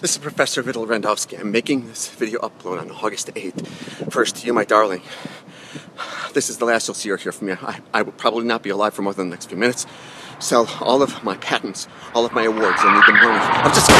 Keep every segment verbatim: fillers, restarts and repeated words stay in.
This is Professor Vidal Randowski. I'm making this video upload on August eighth. First, you, my darling. This is the last you'll see or hear from me. I, I will probably not be alive for more than the next few minutes. Sell all of my patents, all of my awards. I'll need the money. I'm just...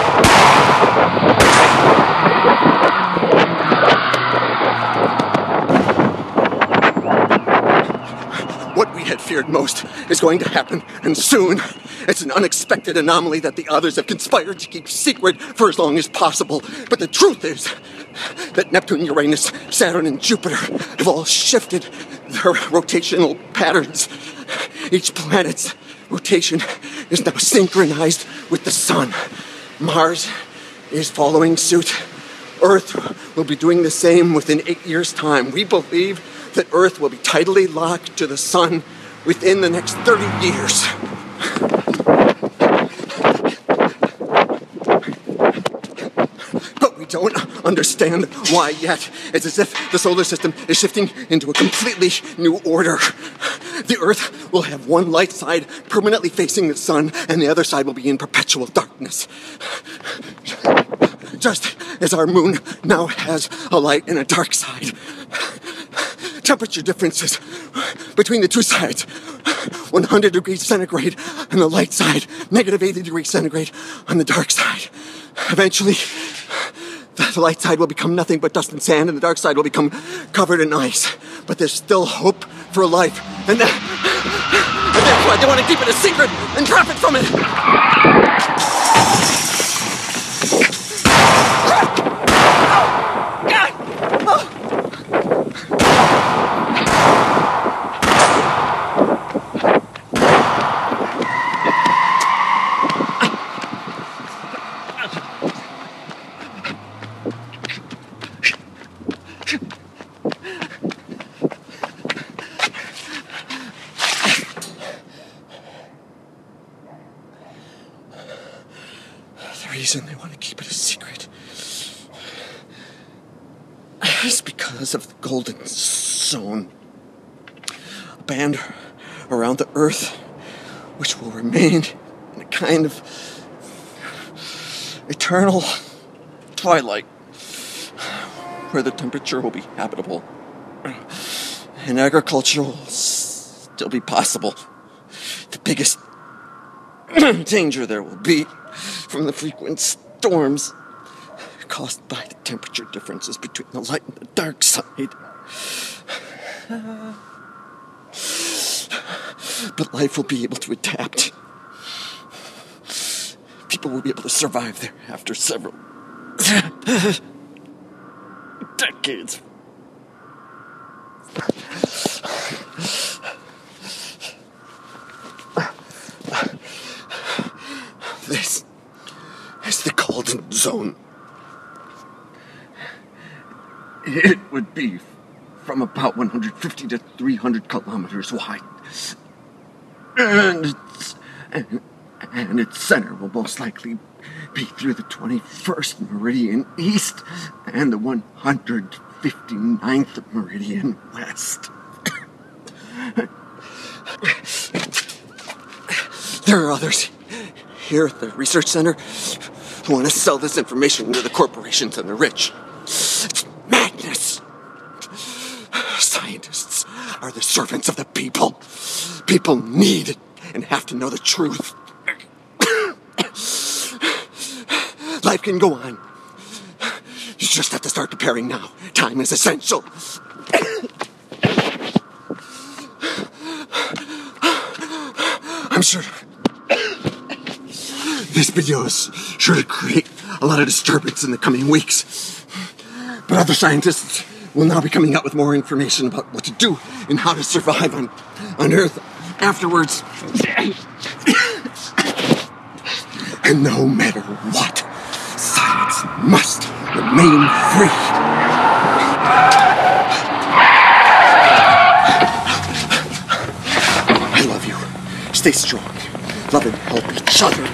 What we had feared most is going to happen, and soon. It's an unexpected anomaly that the others have conspired to keep secret for as long as possible. But the truth is that Neptune, Uranus, Saturn, and Jupiter have all shifted their rotational patterns. Each planet's rotation is now synchronized with the sun. Mars is following suit. Earth will be doing the same within eight years' time. We believe that Earth will be tidally locked to the sun within the next thirty years. But we don't understand why yet. It's as if the solar system is shifting into a completely new order. The Earth will have one light side permanently facing the sun, and the other side will be in perpetual darkness. Just as our moon now has a light and a dark side. Temperature differences between the two sides, one hundred degrees centigrade on the light side, negative eighty degrees centigrade on the dark side. Eventually, the light side will become nothing but dust and sand, and the dark side will become covered in ice. But there's still hope for life, and, that, and that's why they want to keep it a secret and profit from it. The reason they want to keep it a secret is because of the Golden Zone, a band around the Earth which will remain in a kind of eternal twilight where the temperature will be habitable and agriculture will still be possible. The biggest danger there will be from the frequent storms caused by the temperature differences between the light and the dark side. But life will be able to adapt. People will be able to survive there after several decades. This is the Golden Zone. It would be from about one hundred fifty to three hundred kilometers wide. And its, and, and its center will most likely be through the twenty-first meridian east and the one hundred fifty-ninth meridian west. There are others here at the research center who want to sell this information to the corporations and the rich. It's madness. Scientists are the servants of the people. People need and have to know the truth. Life can go on. You just have to start preparing now. Time is essential. I'm sure this video is sure to create a lot of disturbance in the coming weeks. But other scientists will now be coming out with more information about what to do and how to survive on, on Earth afterwards. And no matter what, science must remain free. I love you. Stay strong. Love and help each other.